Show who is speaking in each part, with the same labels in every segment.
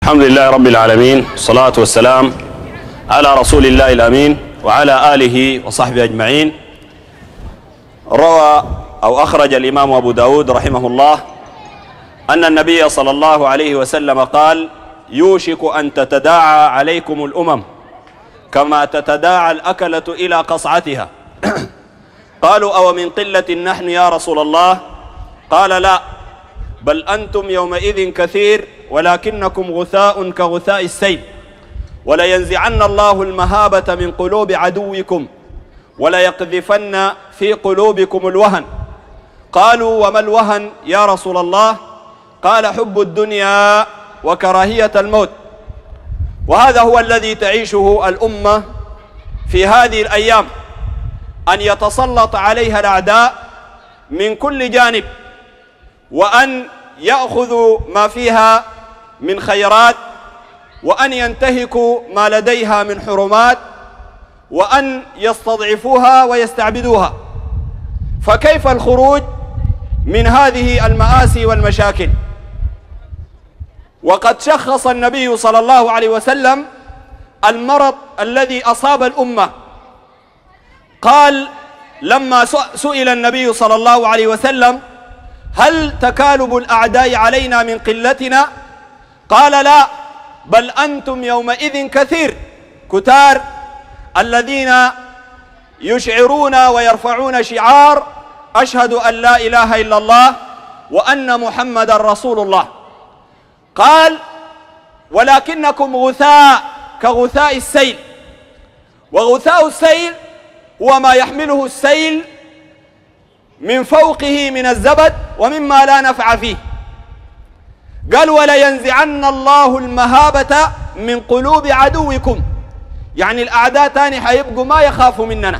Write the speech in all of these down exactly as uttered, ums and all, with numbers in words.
Speaker 1: الحمد لله رب العالمين، والصلاة والسلام على رسول الله الأمين وعلى آله وصحبه أجمعين. روى أو أخرج الإمام أبو داود رحمه الله أن النبي صلى الله عليه وسلم قال: يوشك أن تتداعى عليكم الأمم كما تتداعى الأكلة إلى قصعتها. قالوا: أو من قلة نحن يا رسول الله؟ قال: لا، بل أنتم يومئذ كثير ولكنكم غثاء كغثاء السيل، ولينزعن الله المهابة من قلوب عدوكم وليقذفن في قلوبكم الوهن. قالوا: وما الوهن يا رسول الله؟ قال: حب الدنيا وكراهية الموت. وهذا هو الذي تعيشه الأمة في هذه الأيام، أن يتسلط عليها الأعداء من كل جانب، وأن يأخذوا ما فيها من خيرات، وأن ينتهكوا ما لديها من حرمات، وأن يستضعفوها ويستعبدوها. فكيف الخروج من هذه المآسي والمشاكل؟ وقد شخص النبي صلى الله عليه وسلم المرض الذي أصاب الأمة. قال لما سئل النبي صلى الله عليه وسلم: هل تكالب الأعداء علينا من قلتنا؟ قال: لا، بل أنتم يومئذ كثير كتار، الذين يشعرون ويرفعون شعار أشهد أن لا إله إلا الله وأن محمد رسول الله. قال: ولكنكم غثاء كغثاء السيل. وغثاء السيل هو ما يحمله السيل من فوقه من الزبد ومما لا نفع فيه. قال: ولينزعن الله المهابة من قلوب عدوكم، يعني الأعداء تاني حيبقوا ما يخافوا مننا.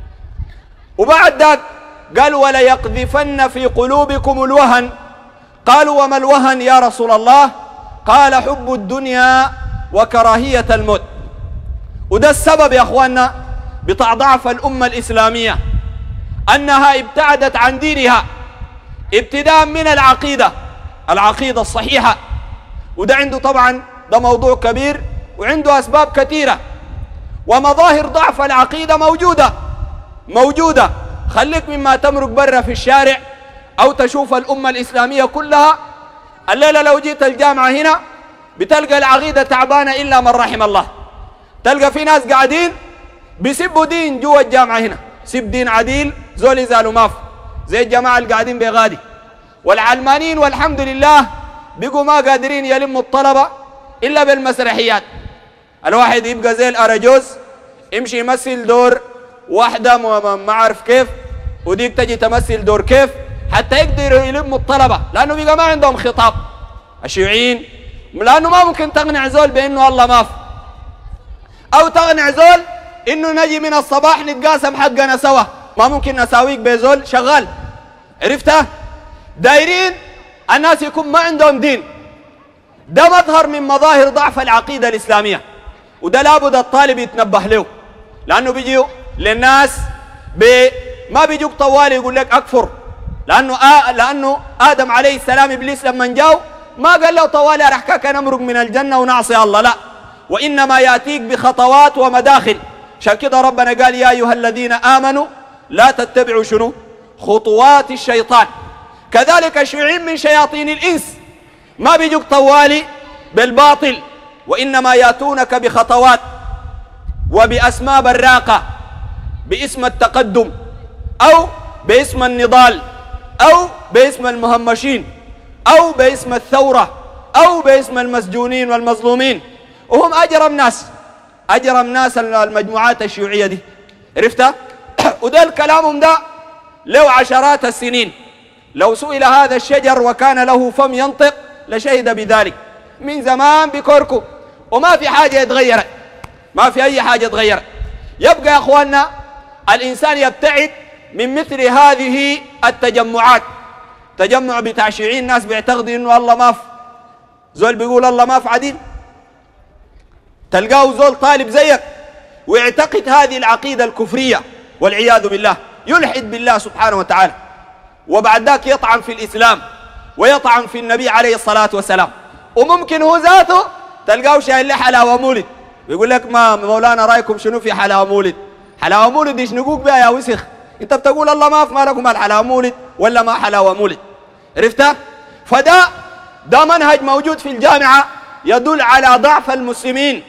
Speaker 1: وبعد ذلك قال: وليقذفن في قلوبكم الوهن. قالوا: وما الوهن يا رسول الله؟ قال: حب الدنيا وكراهية الموت. وده السبب يا أخواننا بتاع ضعف الأمة الإسلامية، أنها ابتعدت عن دينها، ابتداء من العقيدة العقيدة الصحيحة. وده عنده طبعا ده موضوع كبير وعنده أسباب كثيرة، ومظاهر ضعف العقيدة موجودة موجودة خليك مما تمرق برا في الشارع أو تشوف الأمة الإسلامية كلها. الليلة لو جيت الجامعة هنا بتلقى العقيدة تعبانة إلا من رحم الله. تلقى في ناس قاعدين بيسبوا دين جوا الجامعة هنا، سب دين عديل زول يزالوا ماف، زي الجماعة اللي قاعدين بغادي. والعلمانيين والحمد لله بيقوا ما قادرين يلموا الطلبة إلا بالمسرحيات. الواحد يبقى زي الأراجوز يمشي يمثل دور واحدة ما عارف كيف، وديك تجي تمثل دور كيف، حتى يقدروا يلموا الطلبة، لأنه بيقى ما عندهم خطاب الشيوعيين، لأنه ما ممكن تقنع زول بأنه الله ماف، أو تقنع زول إنه نجي من الصباح نتقاسم حقنا سوا، ما ممكن نساويك بزول شغال. عرفتها؟ دايرين الناس يكون ما عندهم دين. ده مظهر من مظاهر ضعف العقيدة الإسلامية، وده لابد الطالب يتنبه له، لأنه بيجيوا للناس ب... ما بيجوك طوال يقول لك أكفر، لأنه آ... لأنه آدم عليه السلام إبليس لما جاء ما قال له طوال أرحكاك نمرق من الجنة ونعصي الله، لا، وإنما يأتيك بخطوات ومداخل. عشان كده ربنا قال: يا أيها الذين آمنوا لا تتبعوا شنو؟ خطوات الشيطان. كذلك الشيوعيين من شياطين الإنس ما بيجوك طوالي بالباطل، وإنما يأتونك بخطوات وبأسماء براقة، باسم التقدم أو باسم النضال أو باسم المهمشين أو باسم الثورة أو باسم المسجونين والمظلومين، وهم أجرم ناس أجرم ناس المجموعات الشيوعية دي. عرفتها؟ وده الكلام ده له عشرات السنين. لو سئل هذا الشجر وكان له فم ينطق لشهد بذلك من زمان بكركم، وما في حاجة يتغيرت، ما في أي حاجة تغيرت. يبقى يا أخواننا الإنسان يبتعد من مثل هذه التجمعات. تجمع بتاع شيوعيين، ناس بيعتقدوا إنه الله ماف، زول بيقول الله ماف عديل، تلقاه زول طالب زيك ويعتقد هذه العقيدة الكفرية والعياذ بالله، يلحد بالله سبحانه وتعالى، وبعد ذاك يطعن في الإسلام ويطعن في النبي عليه الصلاة والسلام. وممكن هو ذاته تلقاه شايل له حلاوة مولد، بيقول لك ما مولانا رايكم شنو في حلاوة مولد؟ حلاوة مولد ايش نقوق بها يا وسخ؟ انت بتقول الله ما في مالكم الحلاوة مولد ولا ما حلاوة مولد؟ عرفتها؟ فده ده منهج موجود في الجامعة يدل على ضعف المسلمين،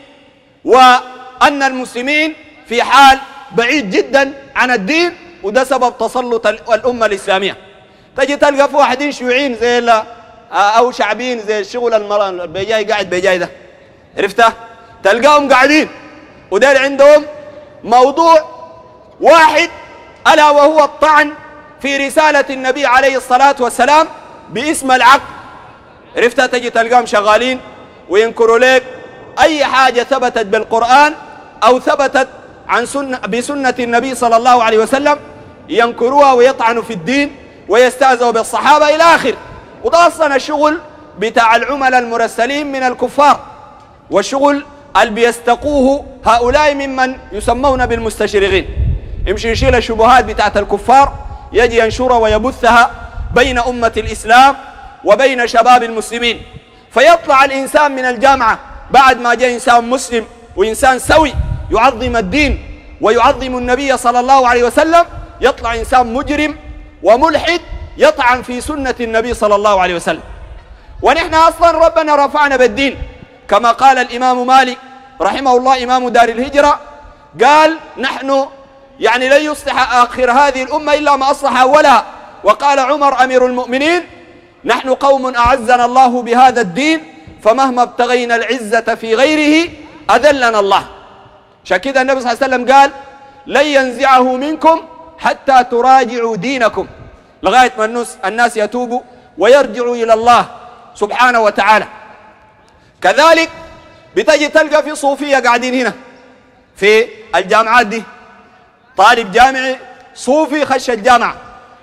Speaker 1: وأن المسلمين في حال بعيد جدا عن الدين، وده سبب تسلط الأمة الإسلامية. تجي تلقى في واحدين شيوعيين زي أو شعبيين زي الشغل المرأة بيجاي قاعد بيجاي ده، عرفتها؟ تلقاهم قاعدين ودير عندهم موضوع واحد ألا وهو الطعن في رسالة النبي عليه الصلاة والسلام باسم العقل، عرفتها؟ تجي تلقاهم شغالين وينكروا لك أي حاجة ثبتت بالقرآن أو ثبتت عن سنة بسنة النبي صلى الله عليه وسلم، ينكروها ويطعنوا في الدين ويستهزئوا بالصحابة إلى آخر. وده أصلا الشغل بتاع العملاء المرسلين من الكفار، والشغل اللي بيستقوه هؤلاء ممن يسمون بالمستشرقين. يمشي يشيل الشبهات بتاعت الكفار، يجي ينشرها ويبثها بين أمة الإسلام وبين شباب المسلمين، فيطلع الإنسان من الجامعة بعد ما جاء إنسان مسلم وإنسان سوي يعظم الدين ويعظم النبي صلى الله عليه وسلم، يطلع إنسان مجرم وملحد يطعن في سنة النبي صلى الله عليه وسلم. ونحن أصلا ربنا رفعنا بالدين، كما قال الإمام مالك رحمه الله إمام دار الهجرة، قال نحن يعني لن يصلح آخر هذه الأمة إلا ما أصلح أولها. وقال عمر أمير المؤمنين نحن قوم أعزنا الله بهذا الدين، فمهما ابتغينا العزة في غيره أذلنا الله. عشان كده النبي صلى الله عليه وسلم قال لن ينزعه منكم حتى تراجعوا دينكم، لغاية ما الناس يتوبوا ويرجعوا إلى الله سبحانه وتعالى. كذلك بتجي تلقى في صوفية قاعدين هنا في الجامعات دي، طالب جامعي صوفي خش الجامعة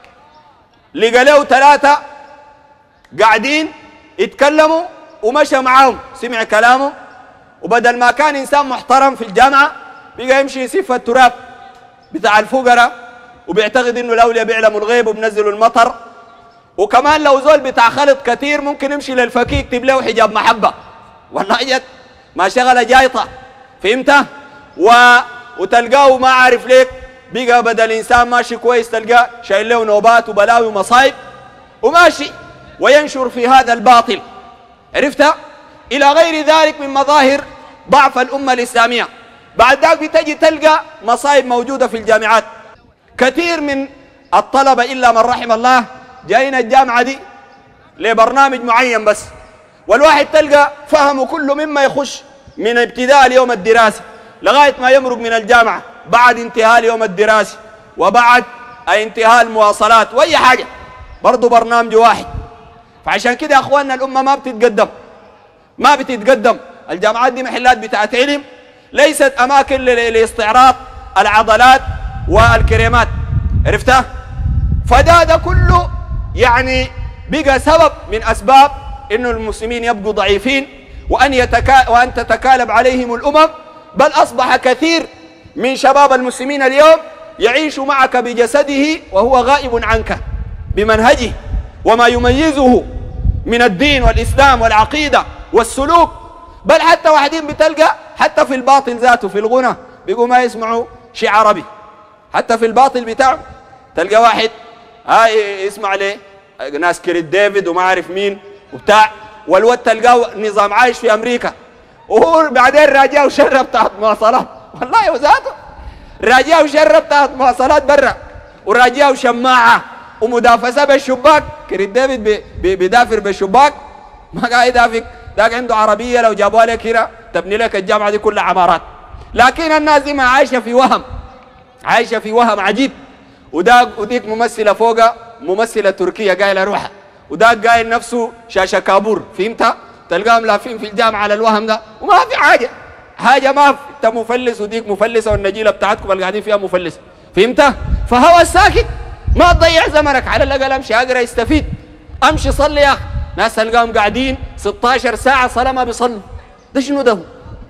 Speaker 1: لقى له ثلاثة قاعدين يتكلموا ومشى معاهم، سمع كلامه، وبدل ما كان إنسان محترم في الجامعة بقى يمشي يسف التراب بتاع الفقراء، وبيعتقد إنه الأولياء بيعلموا الغيب وبنزلوا المطر. وكمان لو زول بتاع خلط كثير ممكن يمشي للفقيه يكتب له حجاب محبة، والله جد ما شغل جايطة، فهمتها؟ و... وتلقاه ما عارف ليك بقى بدل إنسان ماشي كويس تلقاه شايل له نوبات وبلاوي ومصايب وماشي وينشر في هذا الباطل، عرفتها؟ إلى غير ذلك من مظاهر ضعف الأمة الإسلامية. بعد ذلك بتجي تلقى مصايب موجودة في الجامعات. كثير من الطلبة إلا من رحم الله جايين الجامعة دي لبرنامج معين بس، والواحد تلقى فهمه كله مما يخش من ابتداء اليوم الدراسي لغاية ما يمرق من الجامعة بعد انتهاء اليوم الدراسي وبعد انتهاء المواصلات وأي حاجة برضو برنامج واحد. فعشان كده يا أخواننا الأمة ما بتتقدم ما بتتقدم. الجامعات دي محلات بتاعت علم، ليست أماكن لاستعراض العضلات والكريمات، عرفتها؟ فده ده كله يعني بقى سبب من أسباب إنه المسلمين يبقوا ضعيفين وأن, يتكا وأن تتكالب عليهم الأمم. بل أصبح كثير من شباب المسلمين اليوم يعيش معك بجسده وهو غائب عنك بمنهجه وما يميزه من الدين والإسلام والعقيدة والسلوك. بل حتى واحدين بتلقى حتى في الباطل ذاته في الغنى بيقوا ما يسمعوا شيء عربي، حتى في الباطل بتاعه تلقى واحد هاي يسمع ليه ناس كريت ديفيد وما عارف مين وبتاع، والواد تلقاه نظام عايش في أمريكا وهو بعدين راجع وشرب تحت مواصلات، والله وذاته راجع وشرب تحت مواصلات برا، وراجع وشماعة ومدافسة بالشباك. كريت ديفيد بيدافر بالشباك، ما قاعد يدافق، ذاك عنده عربية لو جابوها لك هنا تبني لك الجامعة دي كلها عمارات. لكن الناس دي ما عايشة في وهم، عايشة في وهم عجيب. وده وديك ممثلة فوقها ممثلة تركية قايلة روحها، وده قايل نفسه شاشة كابور، فهمتها؟ تلقاهم لافين في الجامعة على الوهم ده وما في حاجة حاجة ما في. انت مفلس وديك مفلسة والنجيلة بتاعتكم اللي قاعدين فيها مفلسة، فهمتها؟ فهو الساكت ما تضيع زمنك، على الأقل امشي اقرا يستفيد، امشي صلي يا اخي. ناس تلقاهم قاعدين ستة عشر ساعة صلاة ما بيصلوا، ده شنو ده؟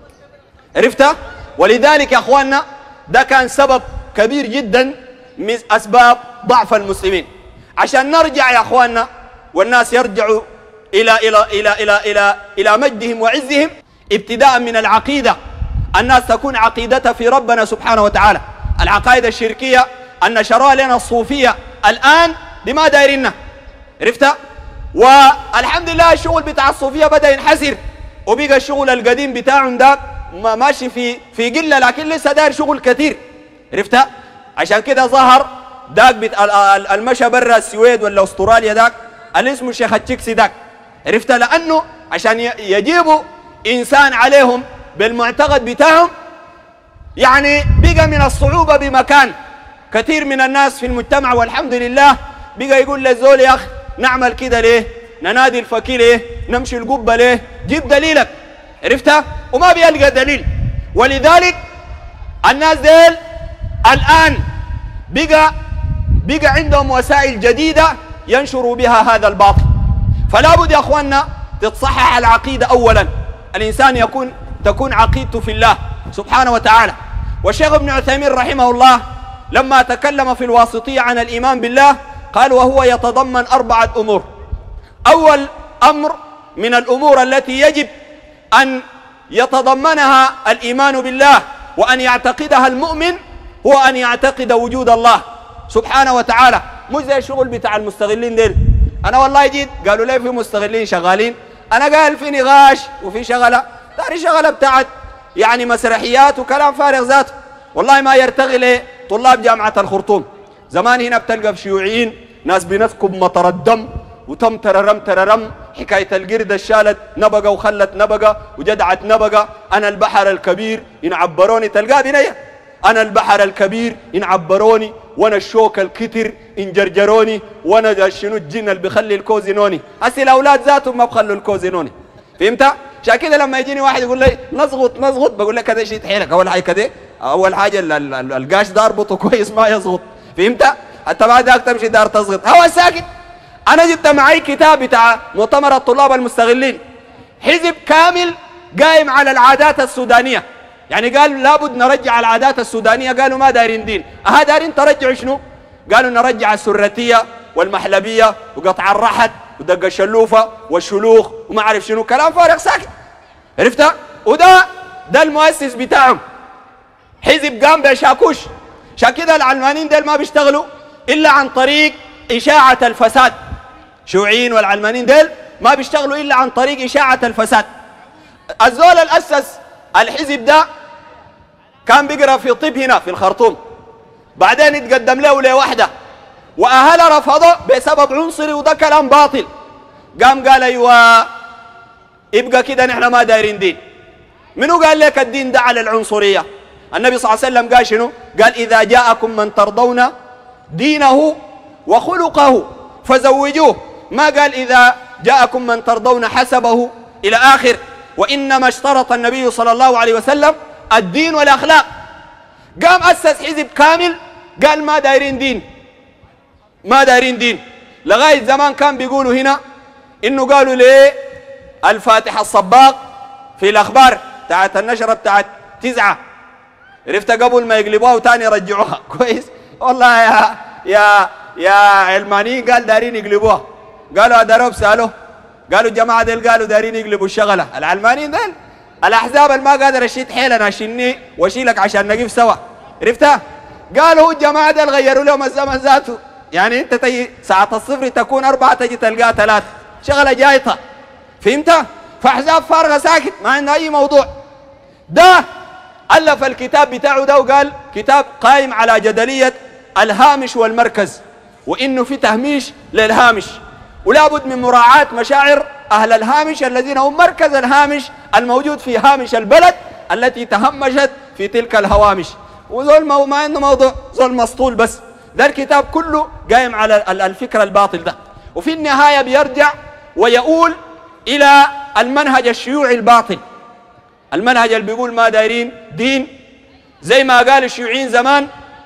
Speaker 1: عرفتها؟ ولذلك يا اخواننا ده كان سبب كبير جدا من اسباب ضعف المسلمين. عشان نرجع يا اخواننا والناس يرجعوا الى الى الى الى الى الى مجدهم وعزهم، ابتداء من العقيدة، الناس تكون عقيدتها في ربنا سبحانه وتعالى. العقائد الشركية أن نشرها لنا الصوفية الآن دي ما دايرينها، عرفتها؟ والحمد لله الشغل بتاع الصوفية بدأ ينحسر، وبقى الشغل القديم بتاعهم ده ماشي في في قلة، لكن لسه داير شغل كثير، عرفتها؟ عشان كده ظهر داك المشى برا السويد ولا استراليا داك اللي اسمه شيخ التشيكسي داك، عرفتها؟ لأنه عشان يجيبوا إنسان عليهم بالمعتقد بتاعهم يعني بقى من الصعوبة بمكان. كثير من الناس في المجتمع والحمد لله بقى يقول للزول يا أخي نعمل كده ليه؟ ننادي الفقير ليه؟ نمشي القبة ليه؟ جيب دليلك، عرفتها؟ وما بيلقى دليل. ولذلك الناس ديل الآن بقى بقى عندهم وسائل جديدة ينشروا بها هذا الباطل. فلا بد يا أخواننا تتصحح العقيدة أولا، الإنسان يكون تكون عقيدته في الله سبحانه وتعالى. والشيخ ابن عثيمين رحمه الله لما تكلم في الواسطية عن الإيمان بالله قال وهو يتضمن أربعة أمور. أول أمر من الأمور التي يجب أن يتضمنها الإيمان بالله وأن يعتقدها المؤمن هو أن يعتقد وجود الله سبحانه وتعالى، مش زي الشغل بتاع المستغلين ديل. أنا والله جيت قالوا لي في مستغلين شغالين، أنا قال في نغاش وفي شغلة داري شغلة بتاعت يعني مسرحيات وكلام فارغ ذاته، والله ما يرتغي لي طلاب جامعة الخرطوم. زمان هنا بتلقى في شيوعيين ناس بنسكب مطر الدم وتم تررم تررم، حكاية القردة شالت نبقة وخلت نبقة وجدعت نبقة، أنا البحر الكبير إن عبروني، تلقاه بنية أنا البحر الكبير إن عبروني، وأنا الشوك الكتر إن جرجروني، وأنا شنو الجن اللي بيخلي الكوزينوني. هسي الأولاد ذاتهم ما بخلوا الكوزينوني، فهمت؟ عشان كده لما يجيني واحد يقول لي نزغط نزغط بقول لك كده شيء حيلك، أول حاجة كده أول حاجة القاش ده أربطه كويس ما يزغط، فهمت؟ حتى بعد ذاك تمشي دار تزغط هو ساكت. أنا جبت معي كتاب بتاع مؤتمر الطلاب المستغلين، حزب كامل قائم على العادات السودانية، يعني قال لابد نرجع العادات السودانية، قالوا ما دايرين دين، أها دايرين ترجعوا شنو؟ قالوا نرجع السرتية والمحلبية وقطع الرحت ودق الشلوفة والشلوخ وما عارف شنو، كلام فارغ ساكت، عرفتها؟ وده ده المؤسس بتاعهم، حزب قام بشاكوش. عشان كده العلمانيين ديل ما بيشتغلوا إلا عن طريق إشاعة الفساد، شيوعيين والعلمانيين ديل ما بيشتغلوا إلا عن طريق إشاعة الفساد. الزول الأسس الحزب ده كان بيقرأ في طب هنا في الخرطوم، بعدين يتقدم له لوحده وأهله رفضه بسبب عنصري، وده كلام باطل. قام قال أيوة يبقى كده نحن ما دايرين دين. منو قال لك الدين ده على العنصرية؟ النبي صلى الله عليه وسلم قال شنو؟ قال إذا جاءكم من ترضون دينه وخلقه فزوجوه، ما قال إذا جاءكم من ترضون حسبه إلى آخر. وإنما اشترط النبي صلى الله عليه وسلم الدين والأخلاق. قام أسس حزب كامل قال ما دايرين دين ما دايرين دين. لغاية زمان كان بيقولوا هنا إنه قالوا ليه الفاتح الصباغ في الأخبار بتاعت النشرة بتاعت تسعة، عرفت؟ قبل ما يقلبوها وتاني يرجعوها كويس. والله يا يا يا علمانيين قال دارين يقلبوها، قالوا أدروب سألوه قالوا الجماعة ديل قالوا دارين يقلبوا الشغلة. العلمانيين ديل الأحزاب اللي ما قادر أشيد حيلنا أشيلني وأشيلك عشان نقف سوا، عرفتها؟ قالوا الجماعة ديل غيروا لهم الزمن ذاته، يعني أنت تجي ساعة الصفر تكون أربعة تجي تلقاها ثلاثة، شغلة جايطة، فهمت؟ فأحزاب فارغة ساكت ما عندها أي موضوع. ده ألف الكتاب بتاعه ده وقال كتاب قائم على جدلية الهامش والمركز، وإنه في تهميش للهامش، ولا بد من مراعاة مشاعر أهل الهامش الذين هم مركز الهامش الموجود في هامش البلد التي تهمشت في تلك الهوامش. وزول ما عنده موضوع، زول مسطول بس. ده الكتاب كله قائم على الفكر الباطل ده، وفي النهاية بيرجع ويقول إلى المنهج الشيوعي الباطل، المنهج اللي بيقول ما دايرين دين، زي ما قال الشيوعيين زمان،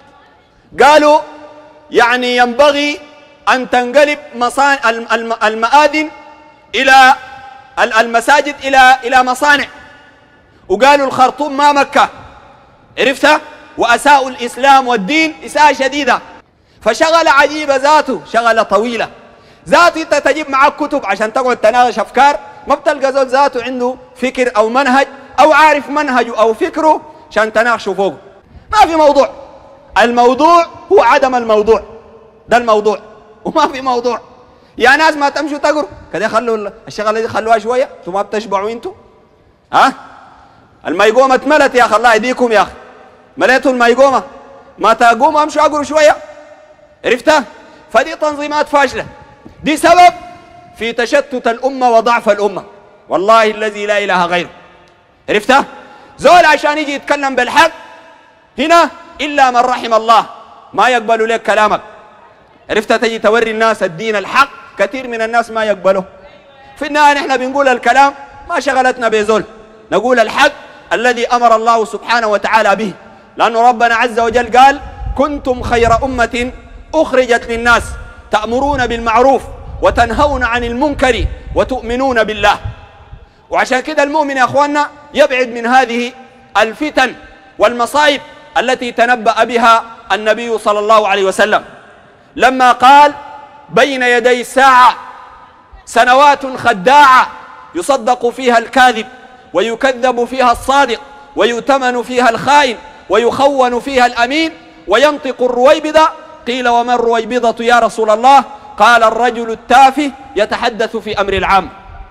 Speaker 1: قالوا يعني ينبغي أن تنقلب مصانع المآذن إلى المساجد إلى إلى مصانع، وقالوا الخرطوم ما مكة، عرفتها؟ وأساءوا الإسلام والدين إساءة شديدة. فشغلة عجيبة ذاته، شغلة طويلة ذاته، أنت تجيب معك كتب عشان تقعد تناقش أفكار، ما بتلقى زول ذاته عنده فكر أو منهج أو عارف منهجه أو فكره عشان تناقشوا فوقه. ما في موضوع. الموضوع هو عدم الموضوع، ده الموضوع، وما في موضوع. يا ناس ما تمشوا تقروا كده، خلوا الشغله دي خلوها شويه، انتوا ما بتشبعوا انتوا. ها الميقومه اتملت يا اخي، الله يهديكم يا اخي، مليتوا الميقومه، ما تقوموا امشوا اقروا شويه. عرفتها؟ فدي تنظيمات فاشله، دي سبب في تشتت الامه وضعف الامه، والله الذي لا اله غيره. عرفتها؟ زول عشان يجي يتكلم بالحق هنا الا من رحم الله ما يقبلوا لك كلامك. عرفت؟ تجي توري الناس الدين الحق، كثير من الناس ما يقبله. في النهايه نحن بنقول الكلام ما شغلتنا بزول، نقول الحق الذي امر الله سبحانه وتعالى به، لانه ربنا عز وجل قال: كنتم خير امه اخرجت للناس تأمرون بالمعروف وتنهون عن المنكر وتؤمنون بالله. وعشان كده المؤمن يا اخواننا يبعد من هذه الفتن والمصائب التي تنبأ بها النبي صلى الله عليه وسلم لما قال: بين يدي الساعة سنوات خداعة يصدق فيها الكاذب ويكذب فيها الصادق ويؤتمن فيها الخائن ويخون فيها الأمين وينطق الرويبضة. قيل: وما الرويبضة يا رسول الله؟ قال: الرجل التافه يتحدث في أمر العام.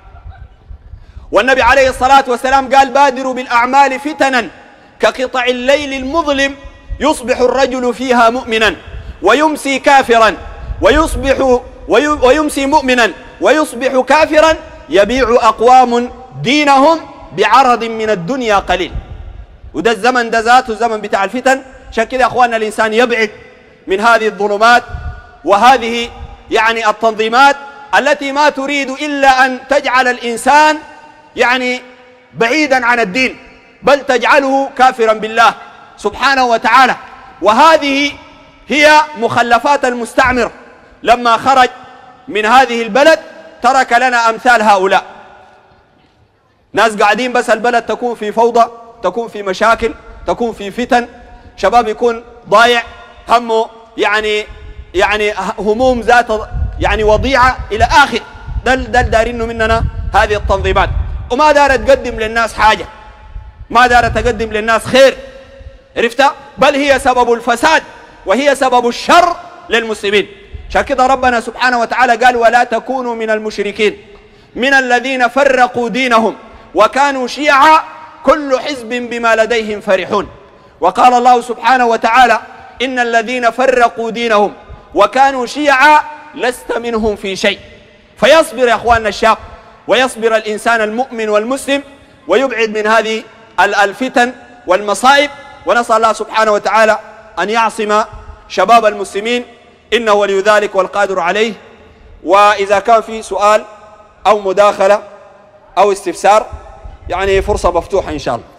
Speaker 1: والنبي عليه الصلاة والسلام قال: بادروا بالأعمال فتنا كقطع الليل المظلم يصبح الرجل فيها مؤمنا ويمسي كافرا ويصبح ويمسي مؤمنا ويصبح كافرا يبيع أقوام دينهم بعرض من الدنيا قليل. وده الزمن ده ذاته الزمن بتاع الفتن. عشان كده يا اخواننا الانسان يبعد من هذه الظلمات وهذه يعني التنظيمات التي ما تريد الا ان تجعل الانسان يعني بعيدا عن الدين، بل تجعله كافرا بالله سبحانه وتعالى. وهذه هي مخلفات المستعمر لما خرج من هذه البلد، ترك لنا امثال هؤلاء، ناس قاعدين بس البلد تكون في فوضى، تكون في مشاكل، تكون في فتن، شباب يكون ضايع همه يعني يعني هموم ذات يعني وضيعه الى اخر. ده ده دارينه مننا هذه التنظيمات، وما دارت تقدم للناس حاجه، ما دارت تقدم للناس خير. عرفتها؟ بل هي سبب الفساد وهي سبب الشر للمسلمين. عشان كده ربنا سبحانه وتعالى قال: ولا تكونوا من المشركين من الذين فرقوا دينهم وكانوا شيعا كل حزب بما لديهم فرحون. وقال الله سبحانه وتعالى: إن الذين فرقوا دينهم وكانوا شيعا لست منهم في شيء. فيصبر يا أخواننا الشاب، ويصبر الإنسان المؤمن والمسلم، ويبعد من هذه الفتن والمصائب. ونسأل الله سبحانه وتعالى أن يعصم شباب المسلمين، إنه ولي ذلك والقادر عليه. وإذا كان في سؤال أو مداخلة أو استفسار يعني فرصة مفتوحة إن شاء الله.